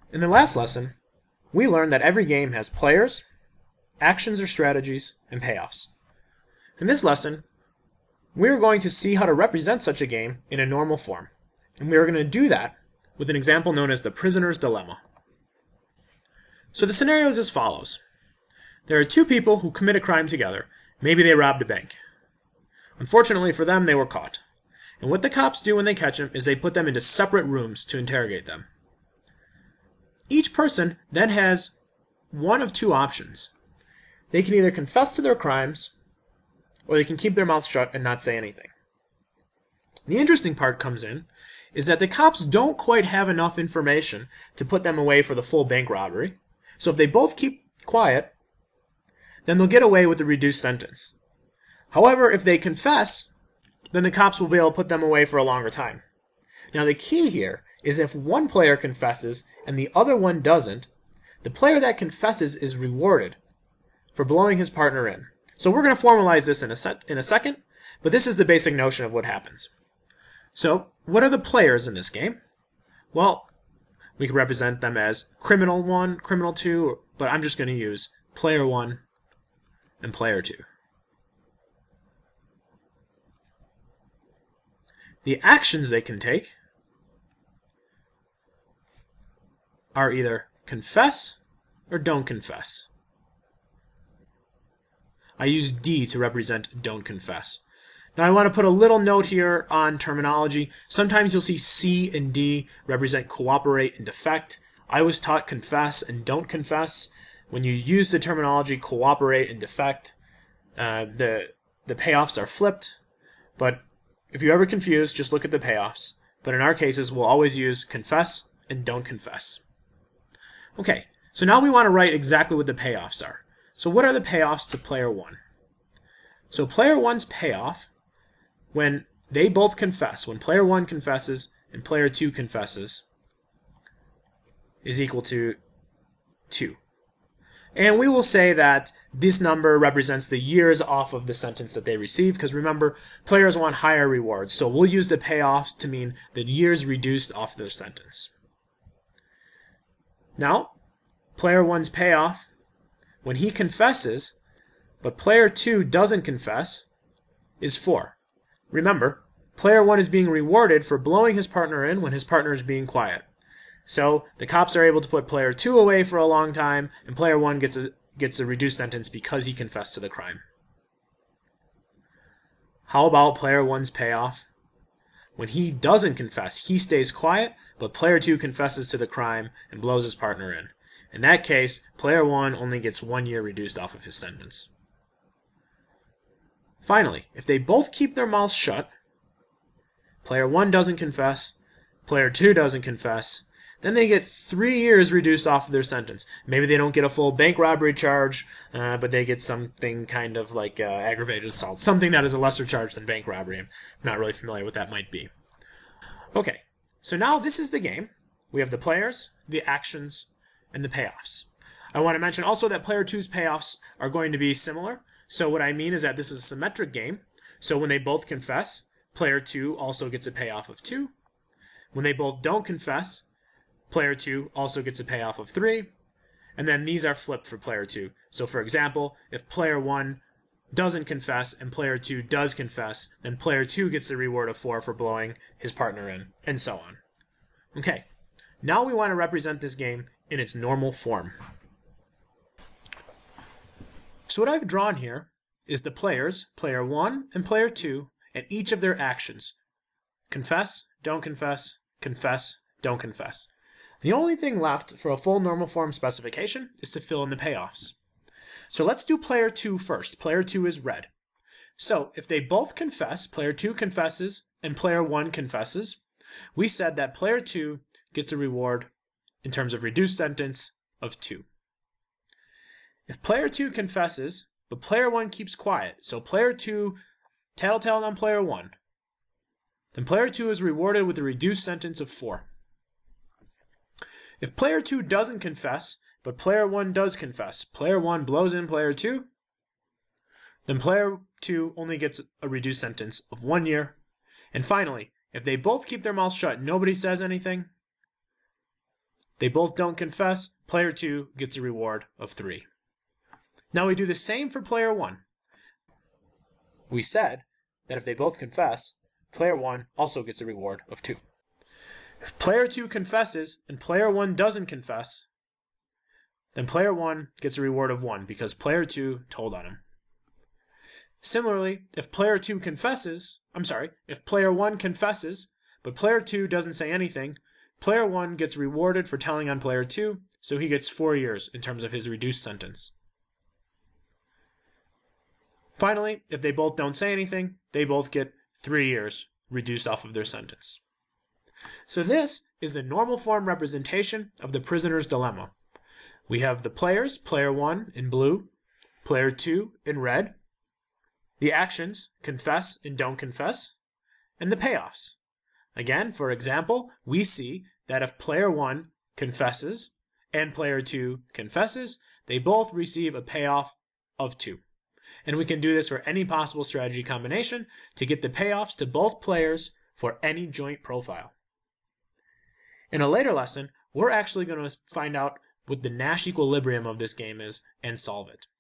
In the last lesson, we learned that every game has players, actions or strategies, and payoffs. In this lesson, we are going to see how to represent such a game in a normal form. And we are going to do that with an example known as the prisoner's dilemma. So the scenario is as follows. There are two people who commit a crime together. Maybe they robbed a bank. Unfortunately for them, they were caught. And what the cops do when they catch them is they put them into separate rooms to interrogate them. Each person then has one of two options. They can either confess to their crimes, or they can keep their mouth shut and not say anything. The interesting part comes in is that the cops don't quite have enough information to put them away for the full bank robbery. So if they both keep quiet, then they'll get away with a reduced sentence. However, if they confess, then the cops will be able to put them away for a longer time. Now the key here is if one player confesses and the other one doesn't, the player that confesses is rewarded for blowing his partner in. So we're going to formalize this in a second, but this is the basic notion of what happens. So what are the players in this game? Well, we can represent them as criminal 1, criminal 2, but I'm just going to use player 1 and player 2. The actions they can take are either confess or don't confess. I use D to represent don't confess. Now I want to put a little note here on terminology. Sometimes you'll see C and D represent cooperate and defect. I was taught confess and don't confess. When you use the terminology cooperate and defect, the payoffs are flipped. But if you're ever confused, just look at the payoffs. But in our cases, we'll always use confess and don't confess. Okay, so now we want to write exactly what the payoffs are. So what are the payoffs to player 1? So player 1's payoff, when they both confess, when player 1 confesses and player 2 confesses, is equal to 2. And we will say that this number represents the years off of the sentence that they receive, because remember, players want higher rewards. So we'll use the payoffs to mean the years reduced off their sentence. Now, player 1's payoff, when he confesses, but player 2 doesn't confess, is 4. Remember, player 1 is being rewarded for blowing his partner in when his partner is being quiet. So the cops are able to put player 2 away for a long time, and player 1 gets a reduced sentence because he confessed to the crime. How about player 1's payoff? When he doesn't confess, he stays quiet, but player 2 confesses to the crime and blows his partner in. In that case, player 1 only gets 1 year reduced off of his sentence. Finally, if they both keep their mouths shut, player 1 doesn't confess, player 2 doesn't confess, then they get 3 years reduced off of their sentence. Maybe they don't get a full bank robbery charge, but they get something kind of like aggravated assault, something that is a lesser charge than bank robbery. I'm not really familiar what that might be. Okay, so now this is the game. We have the players, the actions, and the payoffs. I want to mention also that player 2's payoffs are going to be similar. So what I mean is that this is a symmetric game. So when they both confess, player 2 also gets a payoff of 2. When they both don't confess, player 2 also gets a payoff of 3. And then these are flipped for player 2. So for example, if player 1 doesn't confess and player 2 does confess, then player 2 gets a reward of 4 for blowing his partner in, and so on. Okay, now we want to represent this game in its normal form. So what I've drawn here is the players, player 1 and player 2, and each of their actions. Confess, don't confess, confess, don't confess. The only thing left for a full normal form specification is to fill in the payoffs. So let's do player 2 first. Player 2 is red. So if they both confess, player 2 confesses and player 1 confesses, we said that player 2 gets a reward in terms of reduced sentence of 2. If player 2 confesses, but player 1 keeps quiet, so player 2 tattletaled on player 1, then player 2 is rewarded with a reduced sentence of 4. If player 2 doesn't confess, but player 1 does confess, player 1 blows in player 2, then player 2 only gets a reduced sentence of 1 year. And finally, if they both keep their mouths shut, nobody says anything, They both don't confess. Player 2 gets a reward of 3. Now we do the same for player 1. We said that if they both confess, player 1 also gets a reward of 2. If player 2 confesses and player 1 doesn't confess, then player 1 gets a reward of 1 because player 2 told on him. Similarly, if player 1 confesses, but player 2 doesn't say anything, player 1 gets rewarded for telling on player 2, so he gets 4 years in terms of his reduced sentence. Finally, if they both don't say anything, they both get 3 years reduced off of their sentence. So this is the normal form representation of the prisoner's dilemma. We have the players, player 1 in blue, player 2 in red, the actions, confess and don't confess, and the payoffs. Again, for example, we see that if player 1 confesses and player 2 confesses, they both receive a payoff of 2. And we can do this for any possible strategy combination to get the payoffs to both players for any joint profile. In a later lesson, we're actually going to find out what the Nash equilibrium of this game is and solve it.